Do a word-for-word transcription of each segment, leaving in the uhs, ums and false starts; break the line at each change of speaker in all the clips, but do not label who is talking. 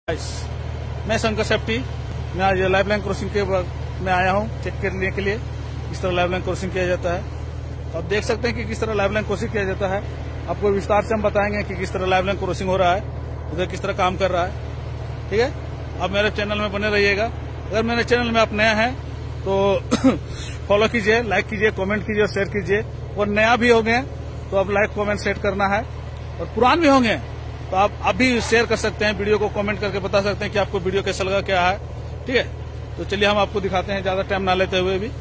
मैं शंकर सेफ्टी मैं आज लाइफ लाइन क्रॉसिंग के में आया हूं चेक करने के लिए किस तरह लाइफ लाइन क्रॉसिंग किया जाता है। तो आप देख सकते हैं कि किस तरह लाइफ लाइन क्रॉसिंग किया जाता है। आपको विस्तार से हम बताएंगे कि किस तरह लाइफ लाइन क्रॉसिंग हो रहा है, उधर किस तरह काम कर रहा है। ठीक है, आप मेरे चैनल में बने रहिएगा। अगर मेरे चैनल में आप नया हैं तो फॉलो कीजिए, लाइक कीजिए, कमेंट कीजिए और शेयर कीजिए। और नया भी होंगे तो आप लाइक कमेंट सेट करना है, और पुरान भी होंगे तो आप अभी शेयर कर सकते हैं, वीडियो को कमेंट करके बता सकते हैं कि आपको वीडियो कैसा लगा, क्या है। ठीक है, तो चलिए हम आपको दिखाते हैं ज्यादा टाइम ना लेते हुए भी।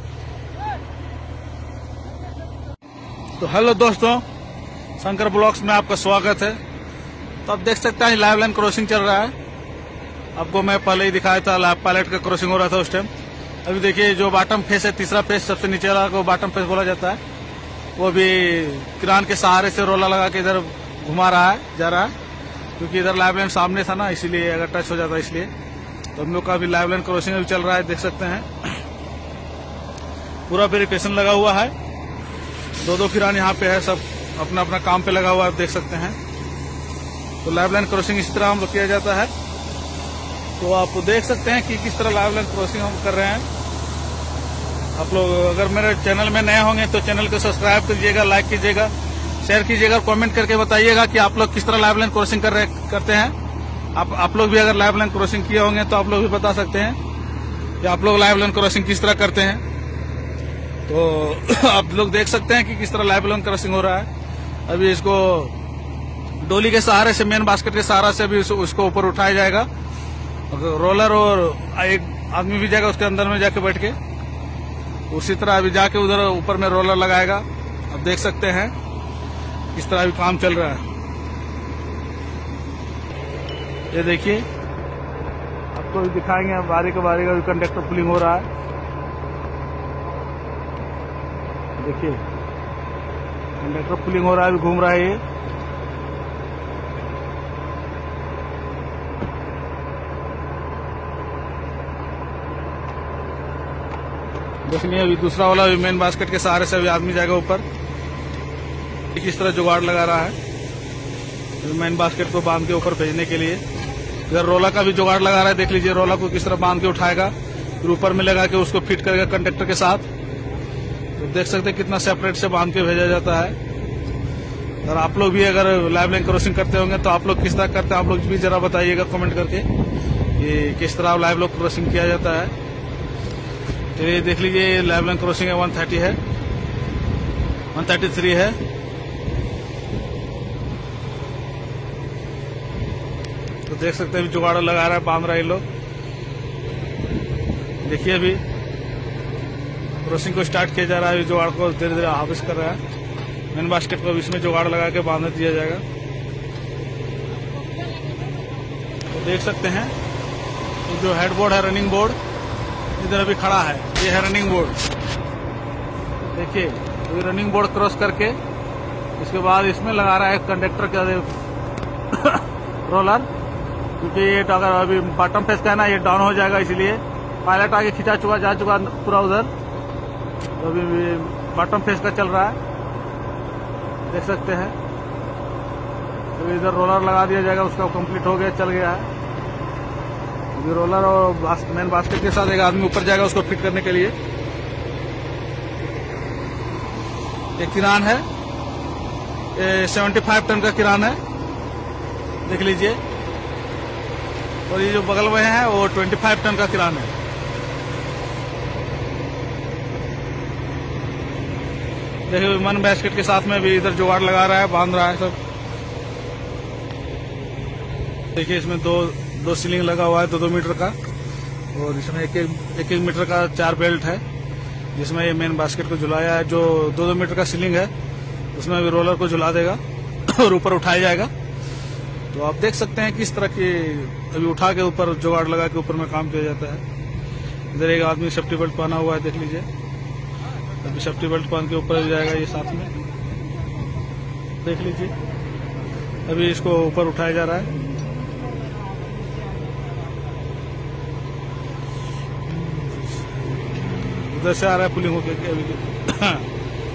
तो हेलो दोस्तों, शंकर ब्लॉग्स में आपका स्वागत है। तो आप देख सकते हैं लाइव लाइन क्रॉसिंग चल रहा है। आपको मैं पहले ही दिखाया था पायलट का क्रॉसिंग हो रहा था उस टाइम। अभी देखिए जो बॉटम फेस है, तीसरा फेस सबसे नीचे वाला को बॉटम फेस बोला जाता है, वो भी क्रान के सहारे से रोला लगा के इधर घुमा रहा है, जा रहा है, क्योंकि इधर लाइव लाइन सामने था ना, इसीलिए अगर टच हो जाता है इसलिए। तो हम लोग का भी लाइव लाइन क्रॉसिंग अभी चल रहा है, देख सकते हैं पूरा वेरिफिकेशन लगा हुआ है। दो दो किरान यहाँ पे है, सब अपना अपना काम पे लगा हुआ है, आप देख सकते हैं। तो लाइव लाइन क्रॉसिंग इस तरह हम लोग किया जाता है। तो आप देख सकते हैं कि किस तरह लाइव लाइन क्रॉसिंग हम कर रहे हैं। आप लोग अगर मेरे चैनल में नए होंगे तो चैनल को सब्सक्राइब कीजिएगा, लाइक कीजिएगा, शेयर कीजिएगा, कमेंट करके बताइएगा कि आप लोग किस तरह लाइव लाइन क्रॉसिंग कर रहे करते हैं। आप आप लोग भी अगर लाइव लाइन क्रॉसिंग किए होंगे तो आप लोग भी बता सकते हैं कि आप लोग लाइव लाइन क्रॉसिंग किस तरह करते हैं। तो आप लोग देख सकते हैं कि किस तरह लाइव लाइन क्रॉसिंग हो रहा है। अभी इसको डोली के सहारे से, मेन बास्केट के सहारा से अभी उसको ऊपर उठाया जाएगा। रोलर और एक आदमी भी जाएगा उसके अंदर में जाके बैठ के, उसी तरह अभी जाके उधर ऊपर में रोलर लगाएगा। आप देख सकते हैं किस तरह भी काम चल रहा है। ये देखिए, आपको भी दिखाएंगे बारी के बारी का भी कंडक्टर पुलिंग हो रहा है। देखिए कंडक्टर पुलिंग हो रहा है, अभी घूम रहा है ये। देखिए अभी दूसरा वाला भी मेन बास्केट के सहारे से अभी आदमी जाएगा ऊपर। किस तरह जुगाड़ लगा रहा है मेन बास्केट को बांध के ऊपर भेजने के लिए। इधर रोला का भी जुगाड़ लगा रहा है, देख लीजिए रोला को किस तरह बांध के उठाएगा, फिर ऊपर में लगा के उसको फिट करेगा कंडक्टर के साथ। तो देख सकते हैं कितना सेपरेट से बांध के भेजा जाता है। और आप लोग भी अगर लाइव लाइन क्रॉसिंग करते होंगे तो आप लोग किस तरह करते हैं, आप लोग भी जरा बताइएगा कमेंट करके ये किस तरह लाइव लाइन क्रॉसिंग किया जाता है। तो ये देख लीजिए लाइव लाइन क्रॉसिंग है, वन थर्टी है, वन थर्टी थ्री है। तो देख सकते हैं अभी जुगाड़ लगा रहा है, बांध रहा है ये लोग। देखिए अभी क्रॉसिंग को स्टार्ट किया जा रहा है, जुगाड़ को धीरे धीरे हार्वेस्ट कर रहा है। मेन बास्केट को इसमें जुगाड़ लगा के बांध दिया जाएगा। तो देख सकते हैं ये जो हेड बोर्ड है, रनिंग बोर्ड इधर अभी खड़ा है, ये है रनिंग बोर्ड। देखिए तो रनिंग बोर्ड क्रॉस करके इसके बाद इसमें लगा रहा है कंडक्टर का रोलर, क्योंकि ये अगर अभी बॉटम फेस का है ना, ये डाउन हो जाएगा, इसलिए पायलट आगे खिंचा चुका जा चुका पूरा उधर। तो अभी बॉटम फेस का चल रहा है, देख सकते हैं। तो इधर रोलर लगा दिया जाएगा, उसका कंप्लीट हो गया, चल गया है। अभी रोलर और बास, मेन बास्केट के साथ एक आदमी ऊपर जाएगा उसको फिट करने के लिए। ये किरान है, ये पचहत्तर टन का किरान है, देख लीजिए। और ये जो बगल में है वो पच्चीस टन का किरान है। देखिए मेन बास्केट के साथ में भी इधर जुगाड़ लगा रहा है, बांध रहा है सब। देखिए इसमें दो दो सीलिंग लगा हुआ है, दो दो मीटर का, और इसमें एक एक, एक, एक मीटर का चार बेल्ट है, जिसमें ये मेन बास्केट को झुलाया है। जो दो दो मीटर का सीलिंग है उसमें अभी रोलर को झुला देगा और ऊपर उठाया जाएगा। तो आप देख सकते हैं किस तरह की अभी उठा के ऊपर जुगाड़ लगा के ऊपर में काम किया जाता है। इधर एक आदमी सेफ्टी बेल्ट पहना हुआ है, देख लीजिए। अभी सेफ्टी बेल्ट पहन के ऊपर जाएगा ये साथ में, देख लीजिए। अभी इसको ऊपर उठाया जा रहा है। उधर से आ रहा है पुलिंग होके अभी।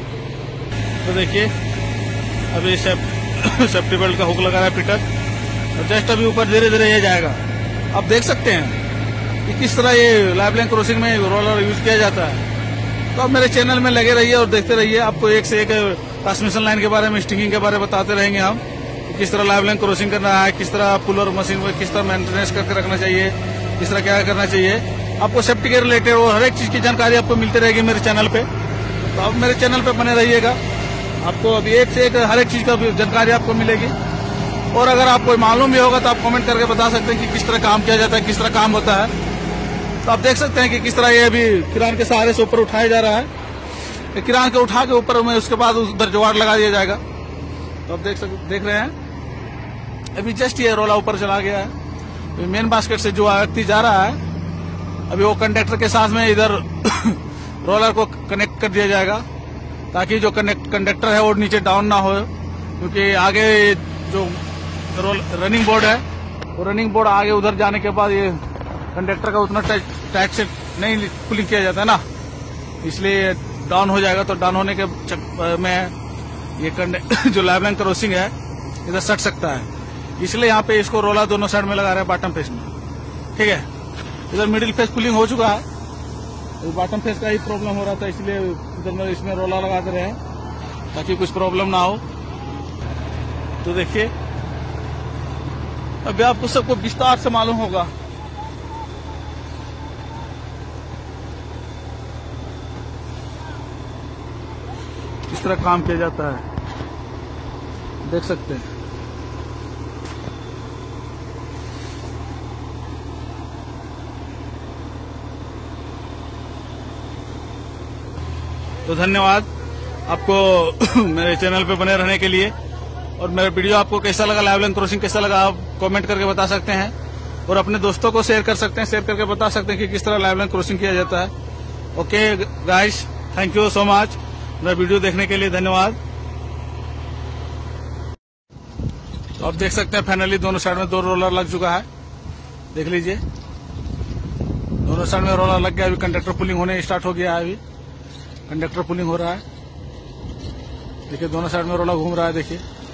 तो देखिए अभी सेफ्टी बेल्ट का हुक लगा रहा है पीटर, और जस्ट अभी ऊपर धीरे धीरे ये जाएगा। आप देख सकते हैं कि किस तरह ये लाइफ लाइन क्रॉसिंग में रोलर यूज किया जाता है। तो आप मेरे चैनल में लगे रहिए और देखते रहिए, आपको एक से एक ट्रांसमिशन लाइन के बारे में, स्टिंगिंग के बारे में बताते रहेंगे हम, किस तरह लाइफ लाइन क्रॉसिंग करना है, किस तरह पुलर मशीन में किस तरह मेंटेनेंस करके रखना चाहिए, किस तरह क्या करना चाहिए। आपको सेफ्टी के रिलेटेड और हर एक चीज की जानकारी आपको मिलती रहेगी मेरे चैनल पे। तो आप मेरे चैनल पे बने रहिएगा, आपको अभी एक से एक हर एक चीज का जानकारी आपको मिलेगी। और अगर आपको मालूम भी होगा तो आप कमेंट करके बता सकते हैं कि किस तरह काम किया जाता है, किस तरह काम होता है। तो आप देख सकते हैं कि किस तरह ये अभी किरान के सहारे से ऊपर उठाया जा रहा है। किरान के उठा के ऊपर में उसके बाद उधर जुगाड़ लगा दिया जाएगा। तो आप देख सकते देख रहे हैं अभी जस्ट ये रोला ऊपर चला गया है। मेन बास्केट से जो व्यक्ति जा रहा है अभी वो कंडक्टर के साथ में इधर रोलर को कनेक्ट कर दिया जाएगा, ताकि जो कंडक्टर है वो नीचे डाउन ना हो, क्योंकि आगे जो रनिंग बोर्ड है वो रनिंग बोर्ड आगे उधर जाने के बाद ये कंडक्टर का उतना टाइट से नहीं पुलिंग किया जाता है ना, इसलिए डाउन हो जाएगा। तो डाउन होने के में ये जो लाइफ लाइन क्रॉसिंग है इधर सट सकता है, इसलिए यहाँ पे इसको रोला दोनों साइड में लगा रहे हैं बॉटम फेस में। ठीक है, इधर मिडिल फेस पुलिंग हो चुका है, तो बॉटम फेस का ही प्रॉब्लम हो रहा था, इसलिए इधर इसमें रोला लगा दे रहे हैं ताकि कुछ प्रॉब्लम ना हो। तो देखिए अभी आपको सबको विस्तार से मालूम होगा। इस तरह काम किया जाता है, देख सकते हैं। तो धन्यवाद आपको मेरे चैनल पे बने रहने के लिए। और मेरा वीडियो आपको कैसा लगा, लाइव लाइन क्रॉसिंग कैसा लगा, आप कमेंट करके बता सकते हैं और अपने दोस्तों को शेयर कर सकते हैं, शेयर करके बता सकते हैं कि किस तरह लाइव लाइन क्रॉसिंग किया जाता है। Okay guys, thank you so much मेरा वीडियो देखने के लिए, धन्यवाद। तो आप देख सकते हैं फाइनली दोनों साइड में दो रोलर लग चुका है, देख लीजिए दोनों साइड में रोलर लग गया। अभी कंडक्टर पुलिंग होने स्टार्ट हो गया है, अभी कंडक्टर पुलिंग हो रहा है। देखिए दोनों साइड में रोलर घूम रहा है, देखिए।